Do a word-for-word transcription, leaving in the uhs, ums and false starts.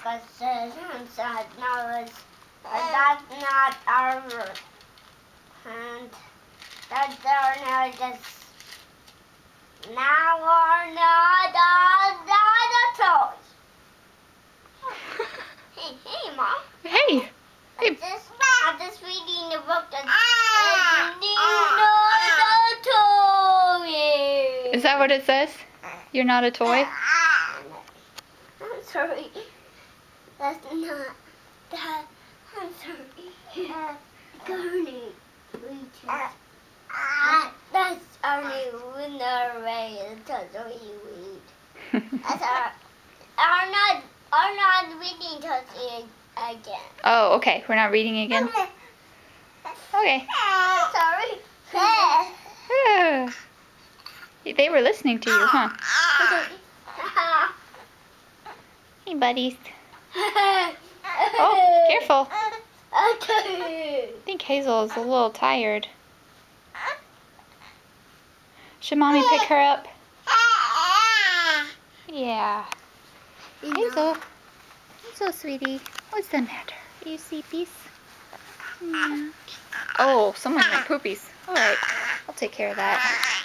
because the sunset now is uh, that's not our room. And that's our now just now we're not the toys. Hey, hey, Mom. Hey. Hey. I'm just, I'm just reading the book that's uh, not a toy. Is that what it says? You're not a toy? I'm sorry. That's not that. I'm sorry. Uh, Garney. Uh, uh, that's only winner way until we read. That's our, our not, our not reading to again. Oh, okay. We're not reading again? Okay. Sorry. They were listening to you, huh? Hey, buddies. Oh, careful. I think Hazel is a little tired. Should Mommy pick her up? Yeah. Hazel. Hazel, sweetie. What's the matter? Are you sleepy? Yeah. Oh, someone went poopies. Alright. I'll take care of that.